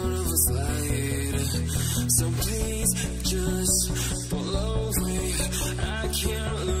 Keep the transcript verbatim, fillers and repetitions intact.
one of us lied. So please just follow me. I can't lose.